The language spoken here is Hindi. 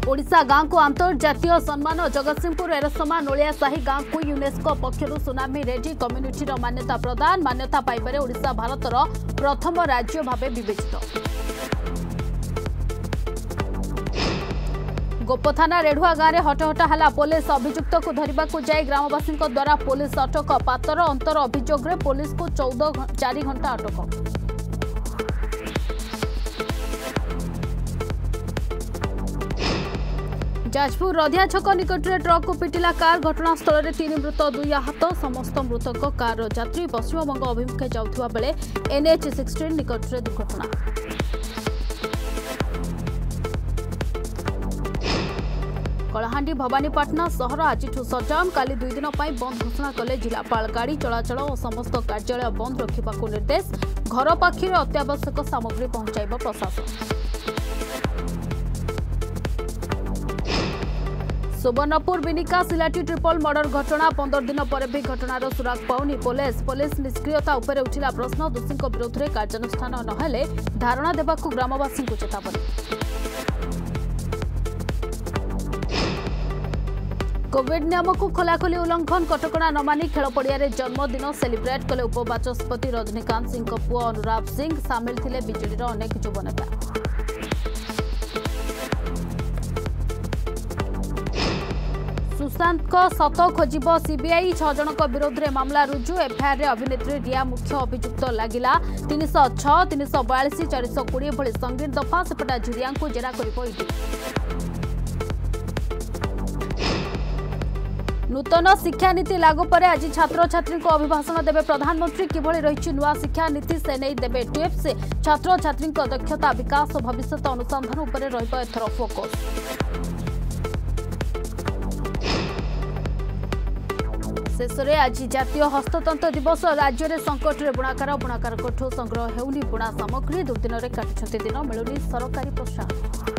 ओडिशा गांव को अंतर्जातीय सम्मान जगतसिंहपुर एरसमा नोलिया साही गांव को यूनेस्को पक्षर सुनामी रेड्डी कम्युनिटी मान्यता प्रदान मान्यता पाइबारे ओडिशा भारतर प्रथम राज्य भाव विवेचित। गोपथाना रेढ़ुआ गांव में हटहटा हला पुलिस अभियुक्त को धरने को जाए ग्रामवासी द्वारा पुलिस अटक पातर अंतर अभियोग पुलिस को 4 घंटा अटक। जाजपुर रधिया छक निकट में ट्रक को पिटिला कार घटनास्थल में 3 मृत 2 आहत समस्त मृतक कार यात्री पश्चिमबंग अभिमुखे जाउथुवा बेले NH16 निकट में दुर्घटना। कलाहांडी भवानीपाटना सहर आज सटडाउन काली 2 दिन बंद घोषणा कले जिलापाल गाड़ी चलाचल और समस्त कार्यालय बंद रखा निर्देश घर पाखिरे अत्यावश्यक सामग्री पहुंचाइब प्रशासन। सुवर्णपुर बिनिका सिलाटी ट्रिपल मर्डर घटना 15 दिन पर भी घटनार सुराग पाउनी पुलिस निष्क्रियता उपर उठिला प्रश्न दोषी विरोध में कार्यानुष्ठान नहेले धारणा देवाकू ग्रामवासी को चेतावनी। कोविड नियम को खोलाखोली उल्लंघन कटकणा न मानी खेल पड़िया जन्मदिन सेलिब्रेट कले उपबाचस्पति रजनीकांत सिंह पुओ अनुराग सिंह सामिल थिले बीजेडी अनेक युव नेता। सुशांत को सत खोजिब सीबीआई 6 जनक विरोध में मामला रुजु एफआईआर रे अभिनेत्री रिया मुख्य अभियुक्त लगिला 306 342 420 भली संगीन दफा सेपटा झुरिया को जेरा कर। नूतन शिक्षा नीति लागू पर आज छात्र छात्री को अभिभाषण देवे प्रधानमंत्री किभली रही नुआ शिक्षा नीति से नहीं देवे टिप्स छात्र छात्री दक्षता विकास और भविष्य अनुसंधान उपर रहिबा एथर फोकस। शेष में आज जातीय हस्ततंत्र दिवस राज्य में संकट में बुणाकार संग्रह हेउनी बुणा सामग्री दुर्दिन में काटुछंती दिन मिलुनी सरकारी प्रोत्साहन।